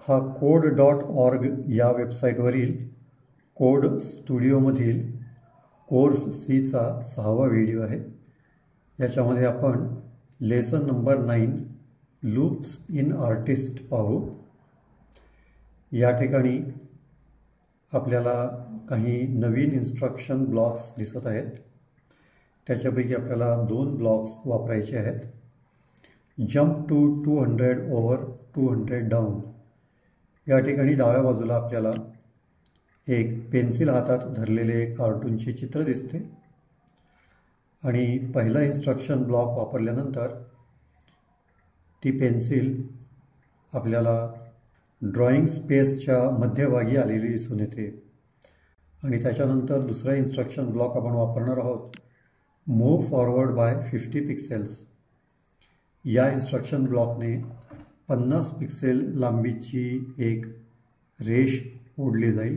हा code.org या वेबसाईटवरील code स्टुडिओमधील course सीचा 6वा व्हिडिओ आहे। याच्यामध्ये आपण lesson number 9 loops in artist पाहू। या ठिकाणी आपल्याला काही नवीन इन्स्ट्रक्शन ब्लॉक्स दिसत आहेत। त्याच्यापैकी आपल्याला 2 ब्लॉक्स वापरायचे आहेत। Jump to 200 over 200 down. या ठिकाणी डाव्या बाजूला आपल्याला एक पेन्सिल हातात धरलेले कार्टूनचे चित्र दिसते आणि पहिला इन्स्ट्रक्शन ब्लॉक वापरल्यानंतर ती पेन्सिल आपल्याला ड्रॉइंग स्पेसच्या मध्यभागी आलेली दिसून येते। आणि त्याच्यानंतर दुसरा इन्स्ट्रक्शन ब्लॉक आपण वापरणार आहोत मूव्ह फॉरवर्ड बाय 50 पिक्सेल्स। या इन्स्ट्रक्शन ब्लॉकने 50 पिक्सेल लांबीची एक रेष ओढली जाईल।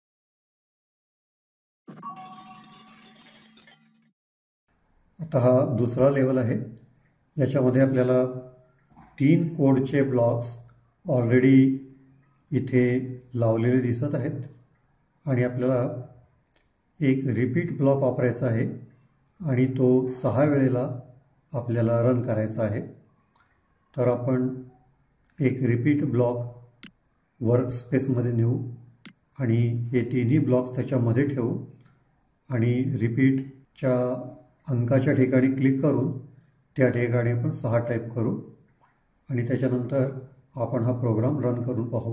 आता हा दुसरा लेवल आहे। याच्यामध्ये आपल्याला 3 कोडचे ब्लॉक्स ऑलरेडी इथे लावलेले दिसत आहेत आणि आपल्याला एक रिपीट ब्लॉक वापरायचा आहे आणि तो 6 वेळेला आपल्याला रन करायचा आहे। तर आपण एक रिपीट ब्लॉक वर्कस्पेसमध्ये नेऊ आणि हे तिन्ही ब्लॉक्स त्याच्यामध्ये ठेवू आणि रिपीटच्या अंकाच्या ठिकाणी क्लिक करून त्या ठिकाणी आपण 6 टाईप करू आणि त्याच्यानंतर आपण हा प्रोग्राम रन करून पाहू।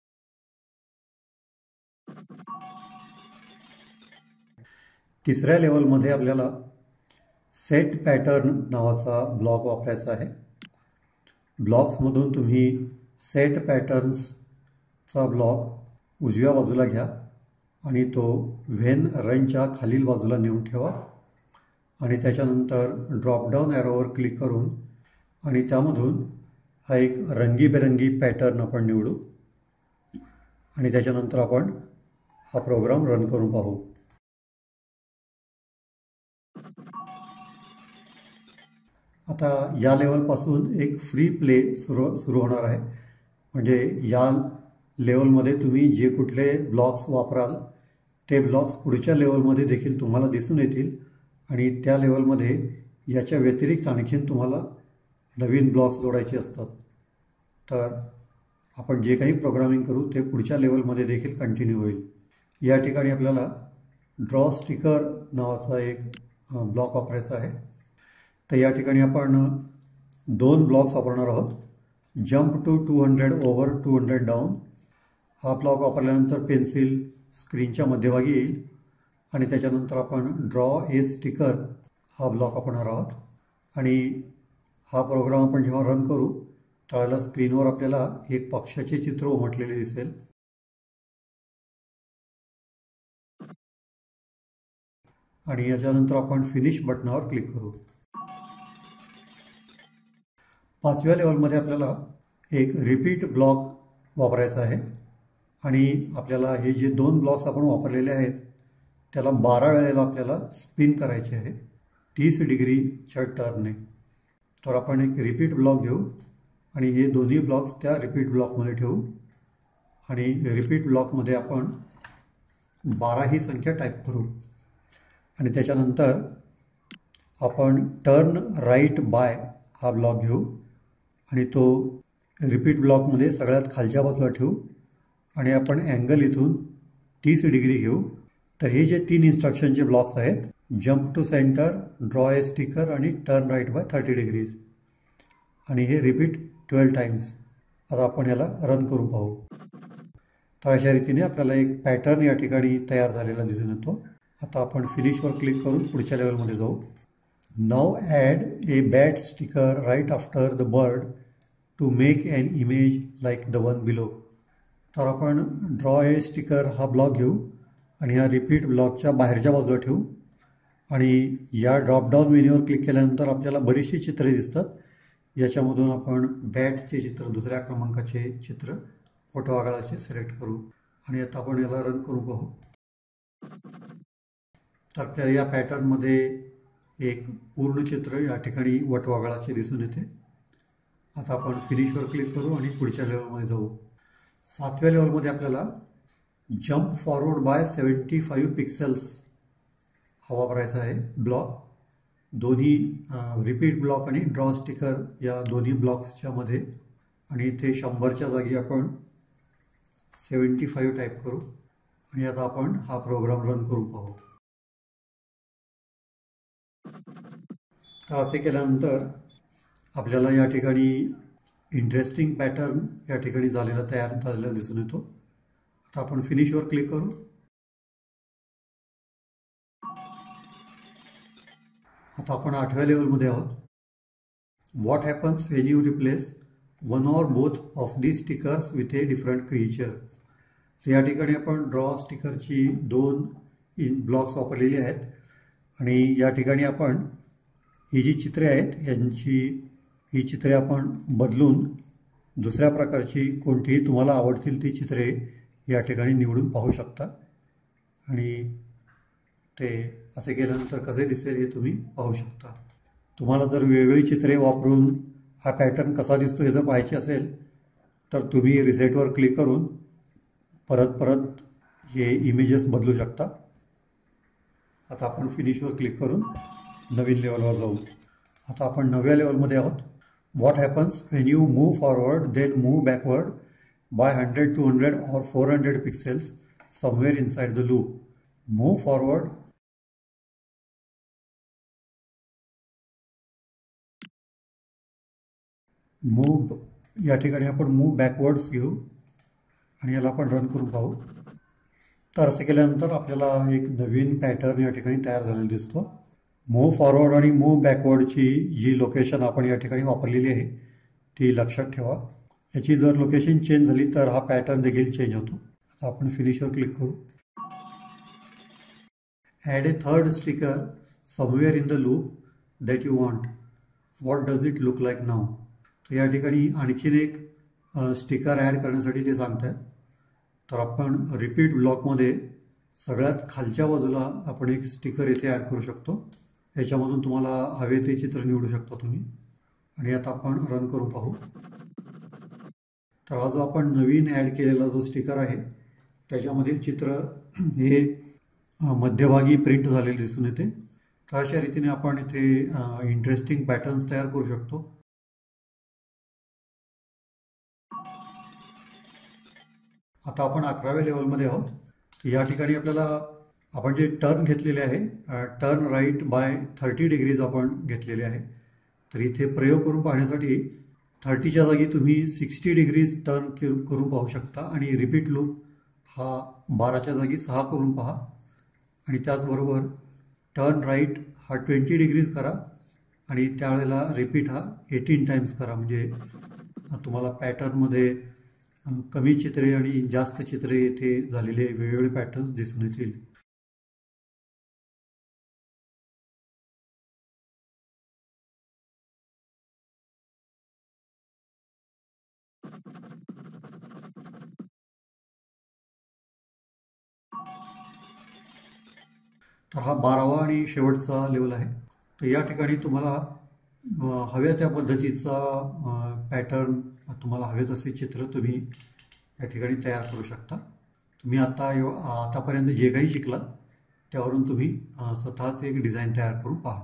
तिसऱ्या लेवलमध्ये आपल्याला सेट पॅटर्न नावाचा ब्लॉक वापरायचा आहे। ब्लॉक्समधून तुम्ही सेट पॅटर्न्सचा ब्लॉक उजव्या बाजूला घ्या आणि तो व्हेन रनच्या खालील बाजूला नेऊन ठेवा आणि त्याच्यानंतर ड्रॉपडाऊन ॲरोवर क्लिक करून आणि त्यामधून हा एक रंगीबेरंगी पॅटर्न आपण निवडू आणि त्याच्यानंतर आपण हा प्रोग्राम रन करून पाहू। आता या लेवलपासून एक फ्री प्ले सुरू होणार आहे। म्हणजे या लेवलमध्ये तुम्ही जे कुठले ब्लॉक्स वापराल ते ब्लॉक्स पुढच्या लेवलमध्ये देखील तुम्हाला दिसून येतील आणि त्या लेवलमध्ये याच्या व्यतिरिक्त आणखीन तुम्हाला नवीन ब्लॉक्स जोडायचे असतात। तर आपण जे काही प्रोग्रामिंग करू ते पुढच्या लेवलमध्ये देखील कंटिन्यू होईल। या ठिकाणी आपल्याला ड्रॉ स्टिकर नावाचा एक ब्लॉक वापरायचा आहे। तर या ठिकाणी आपण 2 ब्लॉक्स वापरणार आहोत। जंप टू 200 ओव्हर 200 डाऊन हा ब्लॉक वापरल्यानंतर पेन्सिल स्क्रीनच्या मध्यभागी येईल आणि त्याच्यानंतर आपण ड्रॉ ए स्टिकर हा ब्लॉक वापरणार आहोत आणि हा प्रोग्राम आपण जेव्हा रन करू त्यावेळेला स्क्रीनवर आपल्याला एक पक्षाचे चित्र उमटलेले दिसेल आणि याच्यानंतर आपण फिनिश बटनावर क्लिक करू। 5व्या लेवलमध्ये आपल्याला एक रिपीट ब्लॉक वापरायचा आहे आणि आपल्याला हे जे 2 ब्लॉक्स आपण वापरलेले आहेत त्याला 12 वेळेला आपल्याला स्पिन करायचे आहे 30 डिग्रीच्या टर्नने। तर आपण एक रिपीट ब्लॉक घेऊ आणि हे दोन्ही ब्लॉक्स त्या रिपीट ब्लॉकमध्ये ठेवू आणि रिपीट ब्लॉकमध्ये आपण 12 ही संख्या टाईप करू आणि त्याच्यानंतर आपण टर्न राईट बाय हा ब्लॉक घेऊ आणि तो रिपीट ब्लॉकमध्ये सगळ्यात खालच्या बाजूला ठेवू आणि आपण अँगल इथून 30 डिग्री घेऊ। तर हे जे 3 इन्स्ट्रक्शनचे ब्लॉक्स आहेत jump to center, draw a sticker आणि टर्न राईट बाय 30 डिग्रीज आणि हे रिपीट 12 टाइम्स। आता आपण याला रन करून पाहू। तर अशा रीतीने आपल्याला एक पॅटर्न या ठिकाणी तयार झालेला दिसून येतो। आता आपण फिनिशवर क्लिक करून पुढच्या लेवलमध्ये जाऊ। Now add a bat sticker right after the bird to make an image like the one below. तर आपण ड्रॉ ए स्टिकर हा ब्लॉक घेऊ आणि ह्या रिपीट ब्लॉकच्या बाहेरच्या बाजूला ठेवू आणि या ड्रॉपडाऊन मेन्यूवर क्लिक केल्यानंतर आपल्याला बरीचशी चित्रे दिसतात। याच्यामधून आपण बॅटचे चित्र, दुसऱ्या क्रमांकाचे चित्र वटवाघळाचे सिलेक्ट करू आणि आता आपण याला रन करून पाहू। तर आपल्याला या पॅटर्नमध्ये एक पूर्ण चित्र या ठिकाणी वटवाघळाचे दिसून येते। आता आपण फिनिशवर क्लिक करू आणि पुढच्या लेवलमध्ये जाऊ। 7व्या लेवलमध्ये आपल्याला जम्प फॉरवर्ड बाय 75 पिक्सेल्स हा वापरायचा आहे ब्लॉक. दोन्ही रिपीट ब्लॉक आणि ड्रॉ स्टिकर या दोन्ही ब्लॉक्सच्या मध्ये, आणि इथे 100च्या जागी आपण 75 टाईप करू आणि आता आपण हा प्रोग्राम रन करून पाहू. तर असे केल्यानंतर आपल्याला या ठिकाणी इंटरेस्टिंग पॅटर्न या ठिकाणी तयार झालेला दिसून येतो. आता आपण फिनिशवर क्लिक करू. आता आपण 8व्या लेवलमध्ये आहोत. What happens when you replace one or both of the stickers with a different creature. तर या ठिकाणी आपण ड्रॉ स्टिकरची 2 ब्लॉक्स वापरलेली आहेत आणि या ठिकाणी आपण ही जी चित्रे आहेत ही चित्रे आपण बदलून दुसऱ्या प्रकारची कोणतीही तुम्हाला आवडतील ती चित्रे या ठिकाणी निवडून पाहू शकता आणि ते असे केल्यानंतर कसे दिसेल हे तुम्ही पाहू शकता. तुम्हाला जर वेगवेगळी चित्रे वापरून हा पॅटर्न कसा दिसतो हे जर पाहायचे असेल तर तुम्ही रिसेटवर क्लिक करून परत हे इमेजेस बदलू शकता. आता आपण फिनिशवर क्लिक करून नवीन लेवलवर जाऊ. आता आपण 9व्या लेवलमध्ये आहोत. What happens when you move forward then move backward by 100, 200 or 400 pixels somewhere inside the loop. Move forward, move या ठिकाणी आपण मूव्ह बॅकवर्ड्स घेऊ आणि याला आपण रन करून पाहू. तर असे केल्यानंतर आपल्याला एक नवीन पॅटर्न या ठिकाणी तयार झालेला दिसतो. मूव्ह फॉरवर्ड आणि मूव्ह बॅकवर्डची जी लोकेशन आपण या ठिकाणी वापरलेली आहे ती लक्षात ठेवा. याची जर लोकेशन चेंज झाली तर हा पॅटर्न देखील चेंज होतो. आता आपण फिनिशवर क्लिक करू. Add a third sticker somewhere in the loop that you want. What does it look like now. तर या ठिकाणी आणखीन एक स्टिकर ॲड करण्यासाठी ते सांगत आहेत. तर आपण रिपीट ब्लॉकमध्ये सगळ्यात खालच्या बाजूला आपण एक स्टिकर इथे ॲड करू शकतो. याच्यामधून तुम्हाला हवे ते चित्र निवडू शकता तुम्ही आणि आता आपण रन करून पाहू. तर हा जो आपण नवीन ॲड केलेला जो स्टिकर आहे त्याच्यामधील चित्र हे मध्यभागी प्रिंट झालेले दिसून येते. तर अशा रीतीने आपण इथे इंटरेस्टिंग पॅटर्न्स तयार करू शकतो. आता आपण 11व्या लेवलमध्ये आहोत. या ठिकाणी आपल्याला आपण जे टर्न घेतलेले आहे टर्न राईट बाय 30 डिग्रीज आपण घेतलेले आहे. तर इथे प्रयोग करून पाहण्यासाठी 30च्या जागी तुम्ही 60 डिग्रीज टर्न करून पाहू शकता आणि रिपीट लूप हा 12च्या जागी 6 करून पहा आणि त्याचबरोबर टर्न राईट हा 20 डिग्रीज करा आणि त्यावेळेला रिपीट हा 18 टाइम्स करा. म्हणजे तुम्हाला पॅटर्नमध्ये कमी चित्रे आणि जास्त चित्रे येथे झालेले वेगवेगळे पॅटर्न्स दिसून येतील. तर हा 12वा आणि शेवटचा लेवल आहे. तर या ठिकाणी तुम्हाला हव्या त्या पद्धतीचा पॅटर्न तुम्हाला हवे तसे चित्र तुम्ही या ठिकाणी तयार करू शकता. तुम्ही आतापर्यंत जे काही शिकलात त्यावरून तुम्ही स्वतःच एक डिझाईन तयार करून पहा.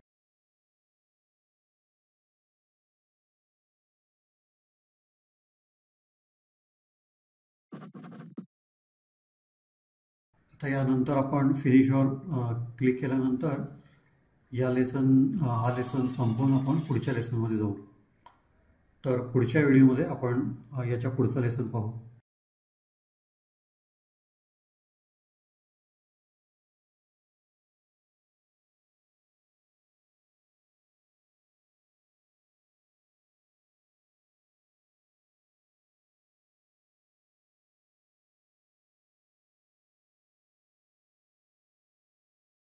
आता यानंतर आपण फिनिशवर क्लिक केल्यानंतर हा लेसन संपवून आपण पुढच्या लेसनमध्ये जाऊ. तर पुढच्या व्हिडिओमध्ये आपण याच्या पुढचं लेसन पाहू.